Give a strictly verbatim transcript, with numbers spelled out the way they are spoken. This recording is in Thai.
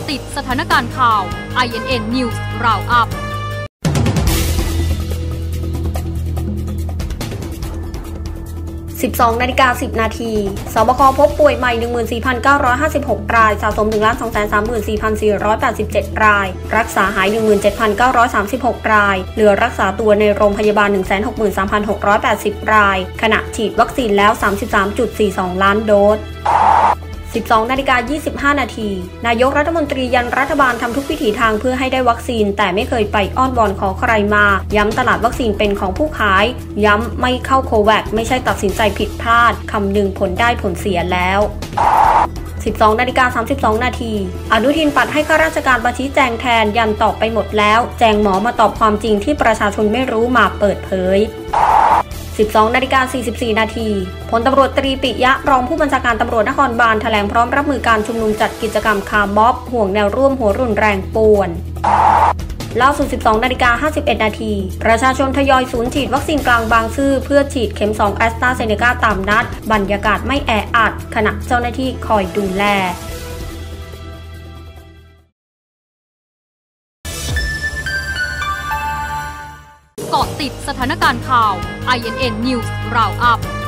ติดสถานการณ์ข่าว ไอ เอ็น เอ็น News Roundup สิบสองนาฬิกาสิบนาที สบคพบป่วยใหม่ หนึ่งหมื่นสี่พันเก้าร้อยห้าสิบหก ราย สะสม หนึ่งล้านสองแสนสามหมื่นสี่พันสี่ร้อยแปดสิบเจ็ด ราย รักษาหาย หนึ่งหมื่นเจ็ดพันเก้าร้อยสามสิบหก ราย เหลือรักษาตัวในโรงพยาบาล หนึ่งแสนหกหมื่นสามพันหกร้อยแปดสิบ ราย ขณะฉีดวัคซีนแล้ว สามสิบสามจุดสี่สอง ล้านโดสสิบสองนาฬิกายี่สิบห้านาที นายกรัฐมนตรียันรัฐบาลทำทุกวิถีทางเพื่อให้ได้วัคซีนแต่ไม่เคยไปอ้อนวอนขอใครมาย้ำตลาดวัคซีนเป็นของผู้ขายย้ำไม่เข้าโคแวคไม่ใช่ตัดสินใจผิดพลาดคำนึงผลได้ผลเสียแล้วสิบสองนาฬิกาสามสิบสองนาทีอนุทินปัดให้ข้าราชการมาชี้แจงแทนยันตอบไปหมดแล้วแจงหมอมาตอบความจริงที่ประชาชนไม่รู้มาเปิดเผยสิบสองนาฬิกาสี่สิบสี่นาทีพลตำรวจตรีปิยะรองผู้บัญชาการตำรวจนครบาลแถลงพร้อมรับมือการชุมนุมจัดกิจกรรมคาร์ม็อบห่วงแนวร่วมหัวรุนแรงป่วนล่าสุดสิบสองนาฬิกาห้าสิบเอ็ดนาทีประชาชนทยอยศูนย์ฉีดวัคซีนกลางบางซื่อเพื่อฉีดเข็มสองแอสตราเซเนกาตามนัดบรรยากาศไม่แออัดขณะเจ้าหน้าที่คอยดูแลเกาะติดสถานการณ์ข่าว ไอ เอ็น เอ็น News Roundup